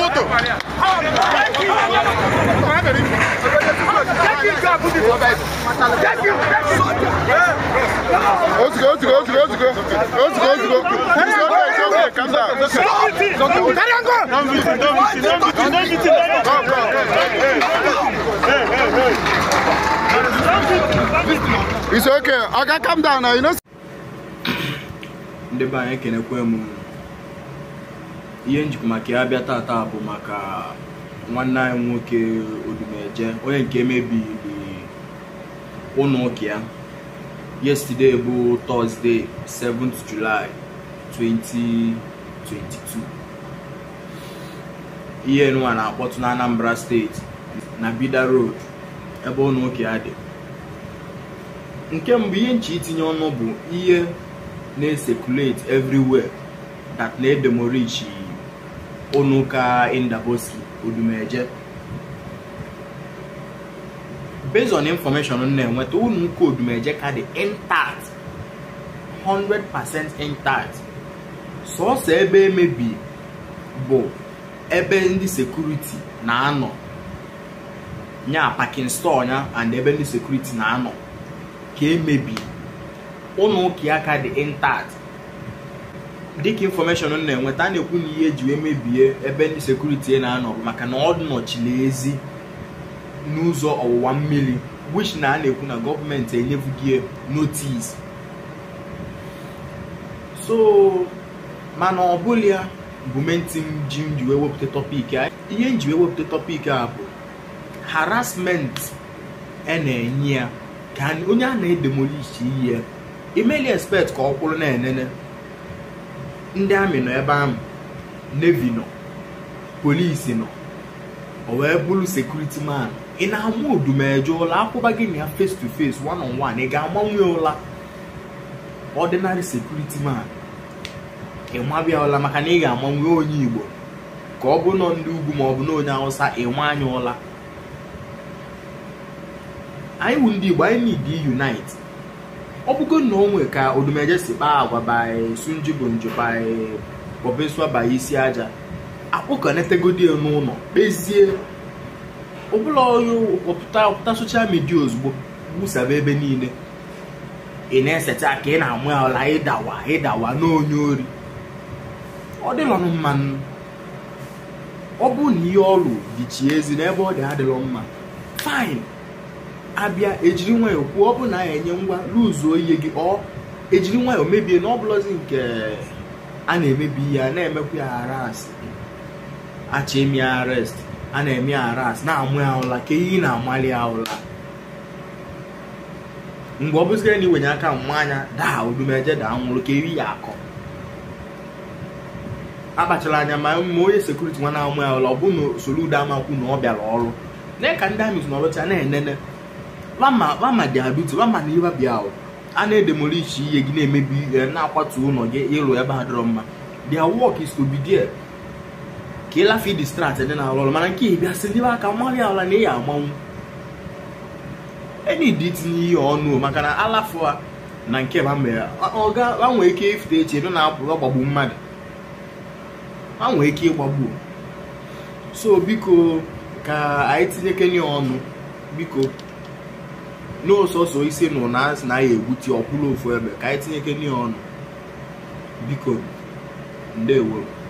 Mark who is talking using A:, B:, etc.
A: It's okay. I can calm down now, you know.
B: The bank can acquire Yenji Makia Beata Tabu Maka 19 woke Odumeje, or maybe Onokia. Yesterday, Thursday, 7th July 2022. Here no one at Anambra State, Nabida Road, Onokia. Nkembe cheating on noble here they circulate everywhere that need demolish Onuka in the Boski Odumeje. Based on information on them, what Onuka Odumeje had the intact 100% intact. So say maybe bo ebe ndi security na ano nya parking store nya and ebe ndi security na ano maybe Onuka the intact. Dik information on them, what I know maybe a bendy security and I know, Macan ordinary lazy news or 1 million, which now they put a government a never give notice. So, man, or bullia, momentum Jim, you will the topic. You will the topic up harassment and a year. Can only demolish here. You may expect call and Ndami no ebam, Navy no, police no, or blue security man. In our mood, do major la bagin face to face, one on one, a gamma ordinary security man. A mabia la macaniga among your nibo. Cobo non do no now, sa a manuola. I wouldn't be why me be unite. Obugo no we ka Odumeje siba agwa by Sunjibonjo by Bobeswa by Isiaja. Apo connected go no bezie obulo yo oputa social media ozugbo busabe ebe niile ineseta ka na amu ala idawa no onyori odilo no man obu ni olu di chiezi na ebe odi adilo mma fine abia ejiri nwa okwu obu na enye ngwa lose oye gi o ejiri nwa o mebie na oblozi nke a na-emebi ya na-emekwu ya harass achemi arrest a na-eme harass na amu ya ụla ke yi na amali ya ụla mgbe obuzire ni wenye aka mmanya da Odumeje da anwụrụ ke iri ya akọ akpachara anya ma onye security nwa na amu ya ụla ọ bụ no soludo amakwu na ọ bịara ọrụ na ka ndị amis na ọlọcha na-enene Lama di aduti, lama ni iba biao. Ane demolish ye gine maybe na akwatu ụlọ gị ịlụ ebe adịrọ mma. Their work is to be there. Kila feed distract and then alolo mana nke bia seliwa ka mali ala na ya amanwu. Any dit ni onu maka na alafo na nke ba mere. Oga wanwe ike ifte eche no na apụ gbagbu mmadụ. Wanwe ike gbagbu. So biko ka anyị tinyeke ni onu biko no so isi no na egwuti ọkwụrụ ofu ebe ka anyị tinyeke ni onu biko ndewo.